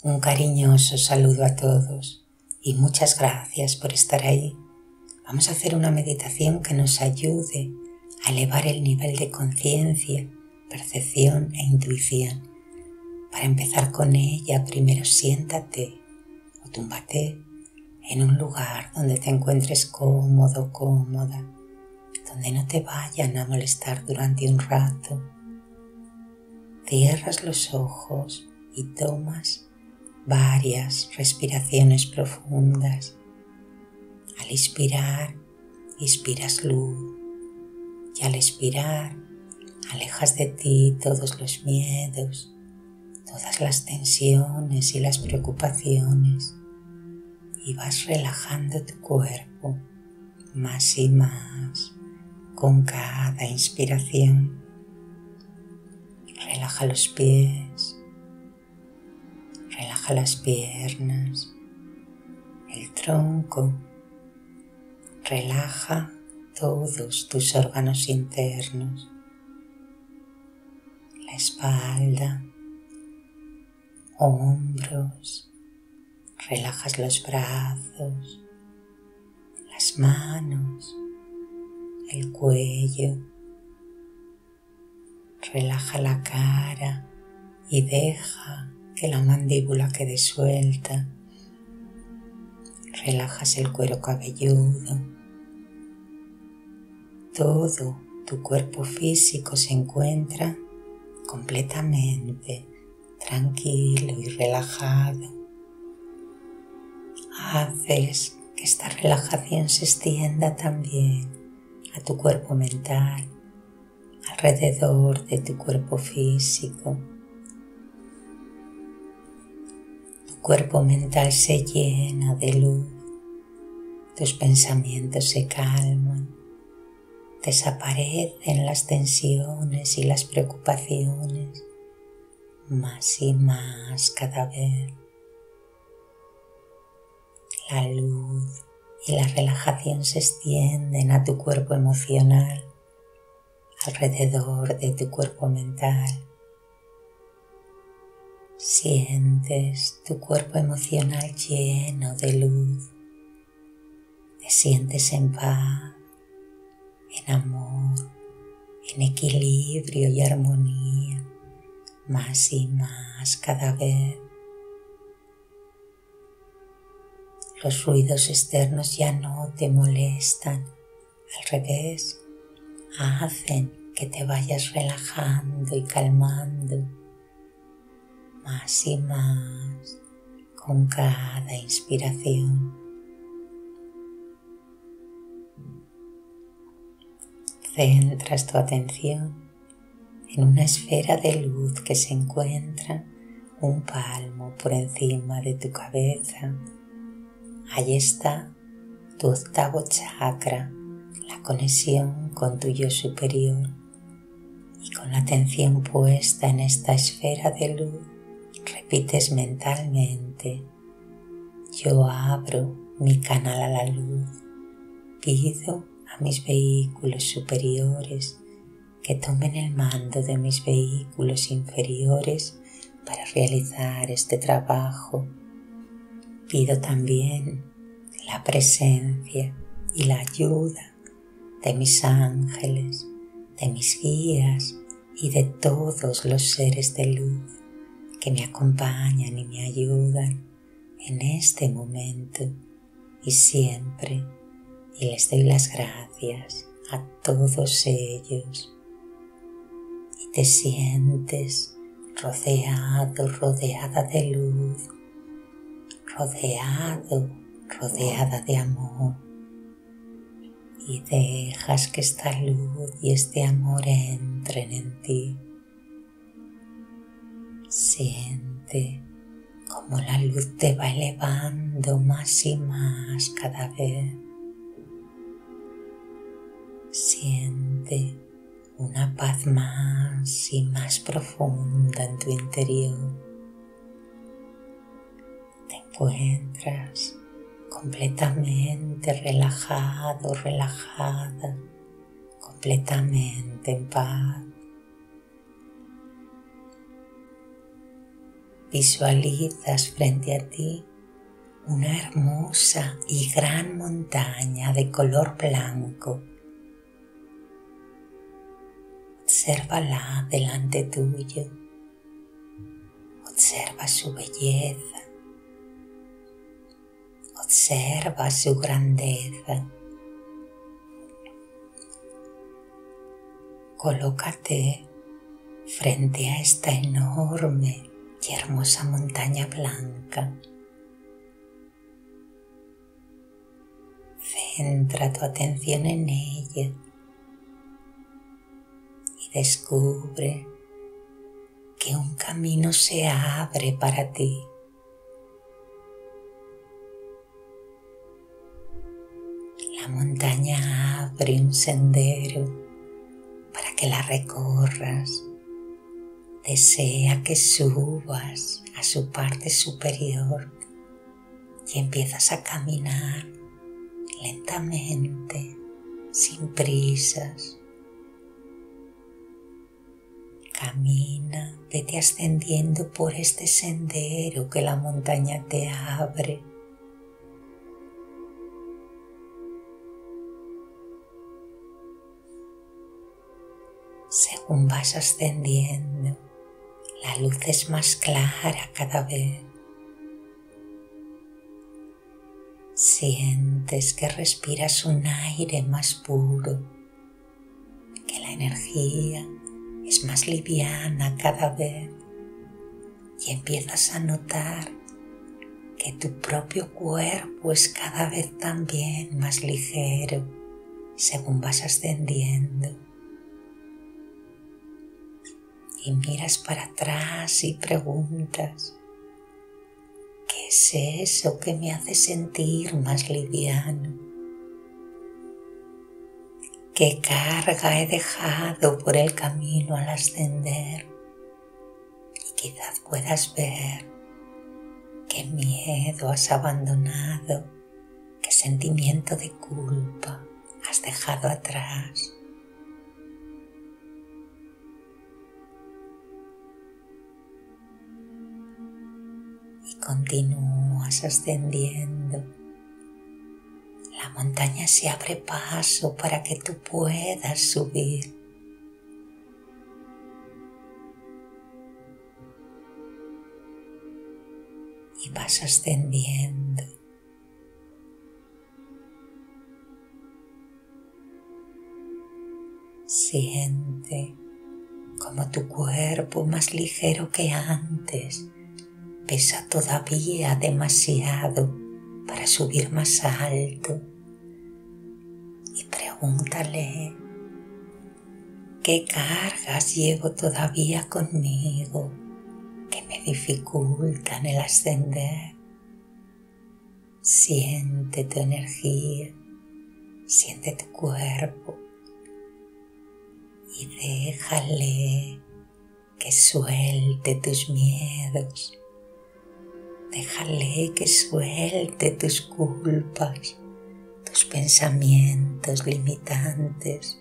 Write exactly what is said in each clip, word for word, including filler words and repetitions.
Un cariñoso saludo a todos y muchas gracias por estar ahí. Vamos a hacer una meditación que nos ayude a elevar el nivel de conciencia, percepción e intuición. Para empezar con ella, primero siéntate o túmbate en un lugar donde te encuentres cómodo o cómoda, donde no te vayan a molestar durante un rato. Cierras los ojos y tomas varias respiraciones profundas. Al inspirar, inspiras luz y al expirar, alejas de ti todos los miedos, todas las tensiones y las preocupaciones y vas relajando tu cuerpo más y más con cada inspiración. Relaja los pies, relaja las piernas, el tronco, relaja todos tus órganos internos, la espalda, hombros, relajas los brazos, las manos, el cuello, relaja la cara y deja que la mandíbula quede suelta. Relajas el cuero cabelludo. Todo tu cuerpo físico se encuentra completamente tranquilo y relajado. Haces que esta relajación se extienda también a tu cuerpo mental, alrededor de tu cuerpo físico. Tu cuerpo mental se llena de luz, tus pensamientos se calman, desaparecen las tensiones y las preocupaciones, más y más cada vez. La luz y la relajación se extienden a tu cuerpo emocional, alrededor de tu cuerpo mental. Sientes tu cuerpo emocional lleno de luz. Te sientes en paz, en amor, en equilibrio y armonía, más y más cada vez. Los ruidos externos ya no te molestan, al revés, hacen que te vayas relajando y calmando más y más con cada inspiración. Centras tu atención en una esfera de luz que se encuentra un palmo por encima de tu cabeza. Allí está tu octavo chakra, la conexión con tu yo superior. Y con la atención puesta en esta esfera de luz, repites mentalmente: yo abro mi canal a la luz, pido a mis vehículos superiores que tomen el mando de mis vehículos inferiores para realizar este trabajo. Pido también la presencia y la ayuda de mis ángeles, de mis guías y de todos los seres de luz que me acompañan y me ayudan en este momento y siempre, y les doy las gracias a todos ellos. Y te sientes rodeado, rodeada de luz, rodeado, rodeada de amor, y dejas que esta luz y este amor entren en ti. Siente cómo la luz te va elevando más y más cada vez. Siente una paz más y más profunda en tu interior. Te encuentras completamente relajado, relajada, completamente en paz. visualizas frente a ti una hermosa y gran montaña de color blanco. Obsérvala delante tuyo. Observa su belleza. Observa su grandeza. Colócate frente a esta enorme y hermosa montaña blanca. Centra tu atención en ella y descubre que un camino se abre para ti. La montaña abre un sendero para que la recorras. Desea que subas a su parte superior y empiezas a caminar lentamente, sin prisas. Camina, vete ascendiendo por este sendero que la montaña te abre. Según vas ascendiendo, la luz es más clara cada vez. Sientes que respiras un aire más puro, que la energía es más liviana cada vez y empiezas a notar que tu propio cuerpo es cada vez también más ligero según vas ascendiendo. Y miras para atrás y preguntas, ¿qué es eso que me hace sentir más liviano? ¿Qué carga he dejado por el camino al ascender? Y quizás puedas ver qué miedo has abandonado, qué sentimiento de culpa has dejado atrás. Y continúas ascendiendo. La montaña se abre paso para que tú puedas subir. Y vas ascendiendo. Siente como tu cuerpo, más ligero que antes, pesa todavía demasiado para subir más alto. Y pregúntale, ¿qué cargas llevo todavía conmigo que me dificultan el ascender? Siente tu energía, siente tu cuerpo y déjale que suelte tus miedos. Déjale que suelte tus culpas, tus pensamientos limitantes.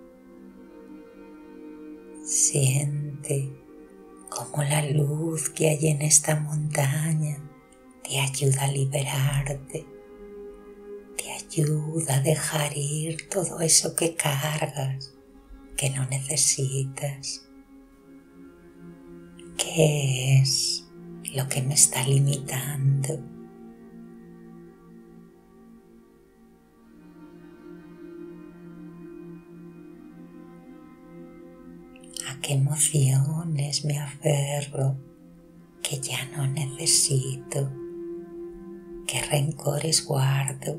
Siente cómo la luz que hay en esta montaña te ayuda a liberarte, te ayuda a dejar ir todo eso que cargas, que no necesitas. ¿Qué es lo que me está limitando? ¿A qué emociones me aferro que ya no necesito? ¿Qué rencores guardo?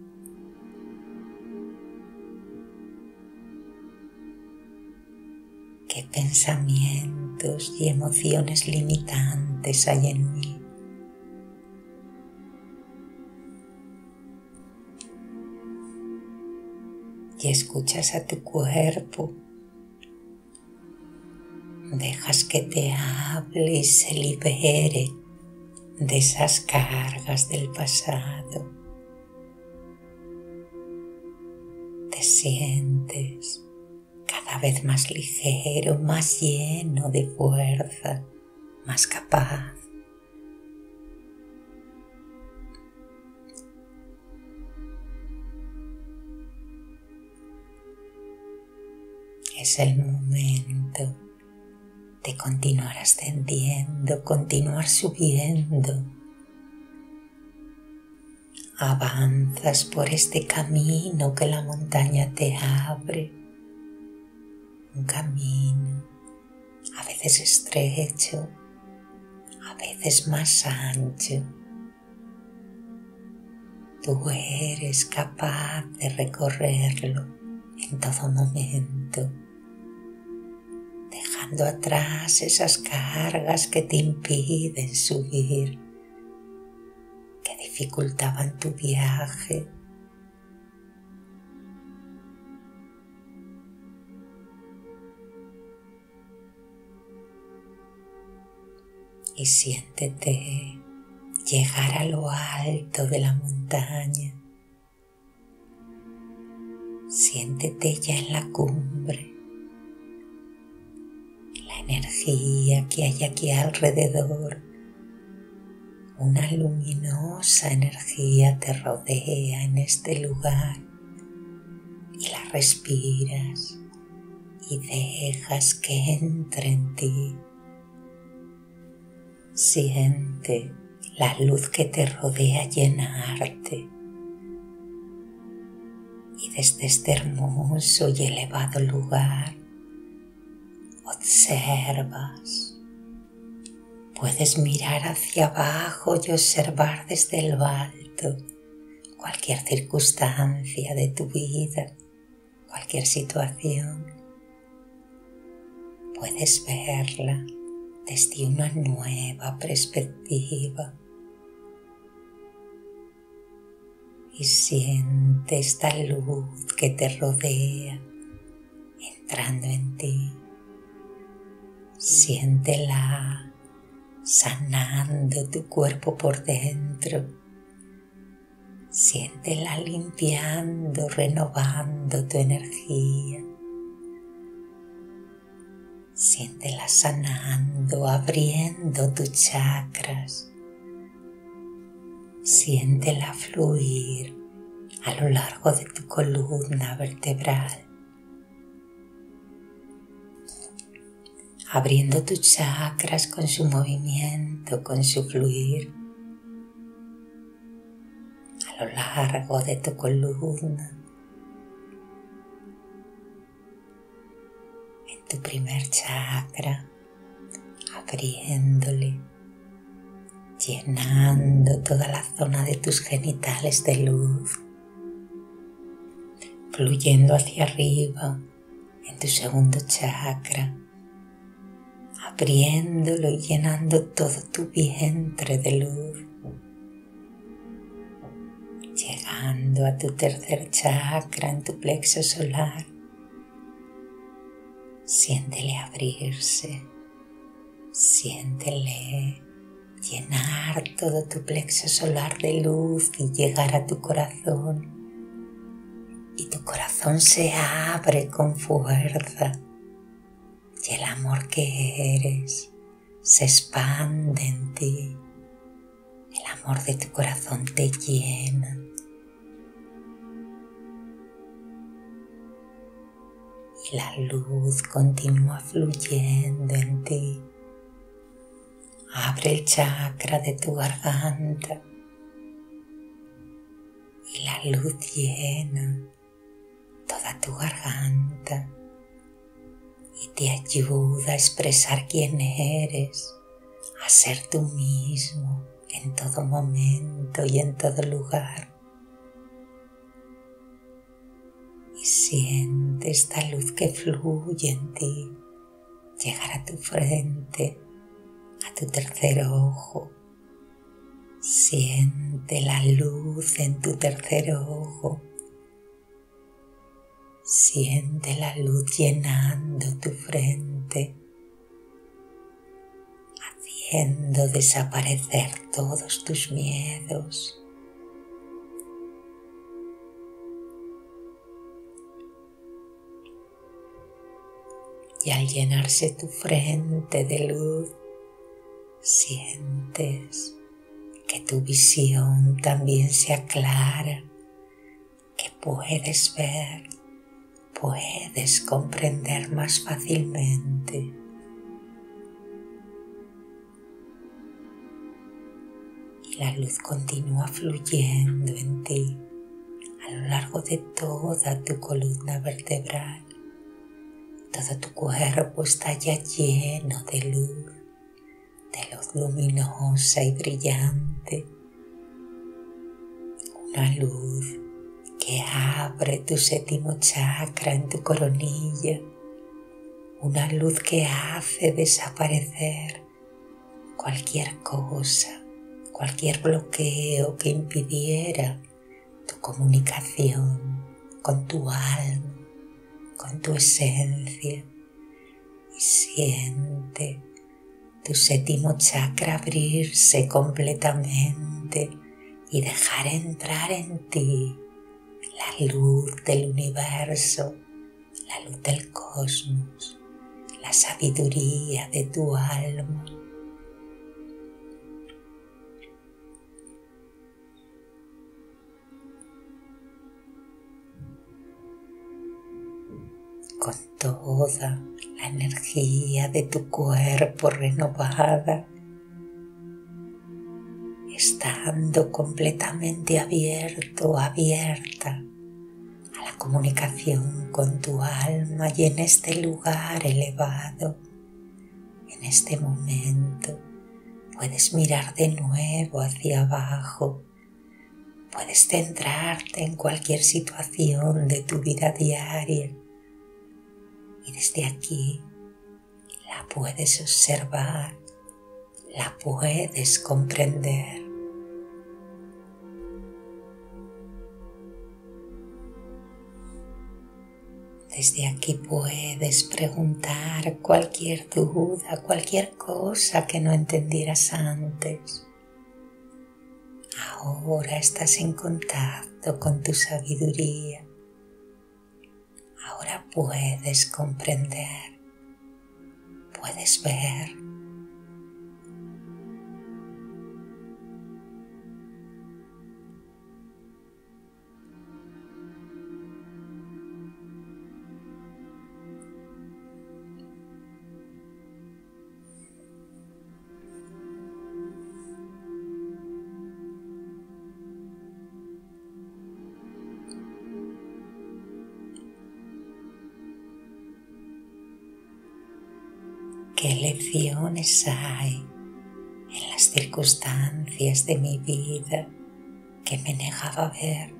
¿Qué pensamientos y emociones limitantes hay en mí? Y escuchas a tu cuerpo. Dejas que te hable y se libere de esas cargas del pasado. Te sientes cada vez más ligero, más lleno de fuerza, más capaz es el momento de continuar ascendiendo, continuar subiendo. Avanzas por este camino que la montaña te abre, un camino a veces estrecho, a veces más ancho. Tú eres capaz de recorrerlo en todo momento, dejando atrás esas cargas que te impiden subir, que dificultaban tu viaje. Y siéntete llegar a lo alto de la montaña. Siéntete ya en la cumbre. La energía que hay aquí alrededor, una luminosa energía te rodea en este lugar y la respiras y dejas que entre en ti. Siente la luz que te rodea llenarte y desde este hermoso y elevado lugar observas. Puedes mirar hacia abajo y observar desde lo alto cualquier circunstancia de tu vida, cualquier situación. Puedes verla desde una nueva perspectiva y siente esta luz que te rodea entrando en ti. Siéntela sanando tu cuerpo por dentro. Siéntela limpiando, renovando tu energía. Siéntela sanando, abriendo tus chakras. Siéntela fluir a lo largo de tu columna vertebral, abriendo tus chakras con su movimiento, con su fluir a lo largo de tu columna. En tu primer chakra, abriéndole, llenando toda la zona de tus genitales de luz, fluyendo hacia arriba en tu segundo chakra, abriéndolo y llenando todo tu vientre de luz, llegando a tu tercer chakra en tu plexo solar. Siéntele abrirse, siéntele llenar todo tu plexo solar de luz y llegar a tu corazón. Y tu corazón se abre con fuerza y el amor que eres se expande en ti. El amor de tu corazón te llena. Y la luz continúa fluyendo en ti. Abre el chakra de tu garganta y la luz llena toda tu garganta y te ayuda a expresar quién eres, a ser tú mismo en todo momento y en todo lugar. Y siente esta luz que fluye en ti llegar a tu frente, a tu tercer ojo. Siente la luz en tu tercer ojo. Siente la luz llenando tu frente, haciendo desaparecer todos tus miedos. Y al llenarse tu frente de luz, sientes que tu visión también se aclara, que puedes ver puedes comprender más fácilmente. Y la luz continúa fluyendo en ti a lo largo de toda tu columna vertebral. Todo tu cuerpo está ya lleno de luz, de luz luminosa y brillante. Una luz que abre tu séptimo chakra en tu coronilla. Una luz que hace desaparecer cualquier cosa, cualquier bloqueo que impidiera tu comunicación con tu alma, con tu esencia. Y siente tu séptimo chakra abrirse completamente y dejar entrar en ti la luz del universo, la luz del cosmos, la sabiduría de tu alma. Con toda la energía de tu cuerpo renovada, estando completamente abierto, abierta a la comunicación con tu alma, y en este lugar elevado, en este momento, puedes mirar de nuevo hacia abajo, puedes centrarte en cualquier situación de tu vida diaria y desde aquí la puedes observar, la puedes comprender. Desde aquí puedes preguntar cualquier duda, cualquier cosa que no entendieras antes. Ahora estás en contacto con tu sabiduría. Ahora puedes comprender, puedes ver. ¿Qué lecciones hay en las circunstancias de mi vida que me negaba a ver?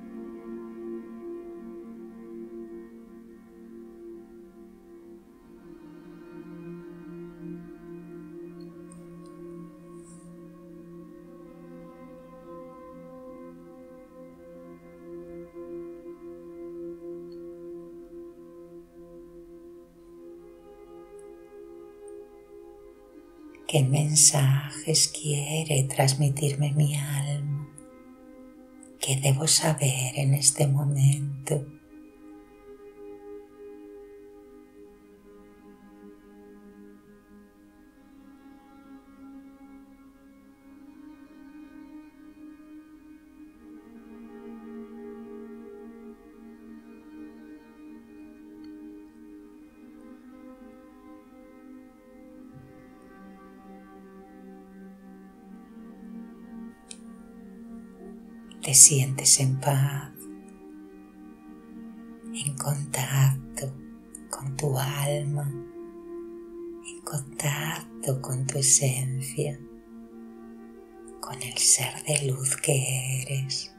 ¿Qué mensajes quiere transmitirme mi alma? ¿Qué debo saber en este momento? Te sientes en paz, en contacto con tu alma, en contacto con tu esencia, con el ser de luz que eres.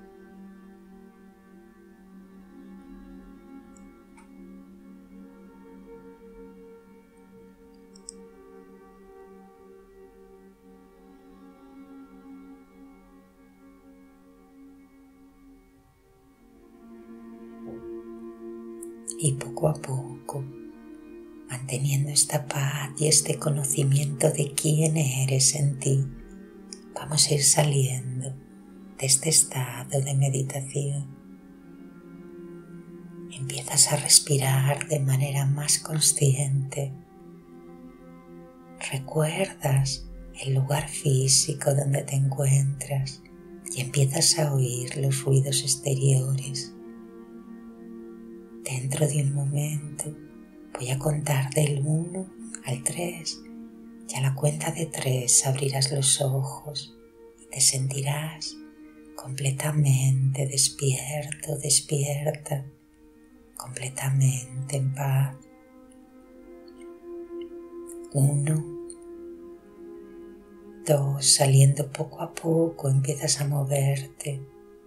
Y poco a poco, manteniendo esta paz y este conocimiento de quién eres en ti, vamos a ir saliendo de este estado de meditación. Empiezas a respirar de manera más consciente. Recuerdas el lugar físico donde te encuentras y empiezas a oír los ruidos exteriores. Dentro de un momento voy a contar del uno al tres y a la cuenta de tres abrirás los ojos y te sentirás completamente despierto, despierta, completamente en paz. Uno, dos, saliendo poco a poco empiezas a moverte.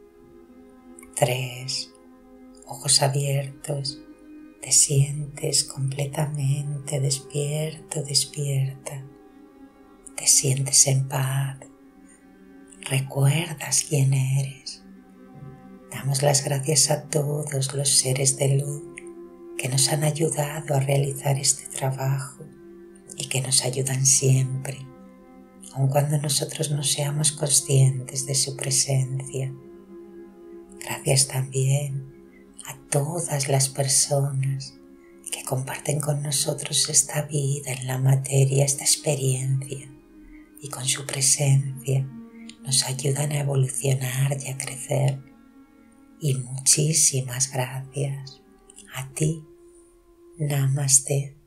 Tres, ojos abiertos, te sientes completamente despierto, despierta, te sientes en paz, recuerdas quién eres. Damos las gracias a todos los seres de luz que nos han ayudado a realizar este trabajo y que nos ayudan siempre, aun cuando nosotros no seamos conscientes de su presencia. Gracias también a todas las personas que comparten con nosotros esta vida en la materia, esta experiencia, y con su presencia nos ayudan a evolucionar y a crecer. Y muchísimas gracias a ti. Namaste.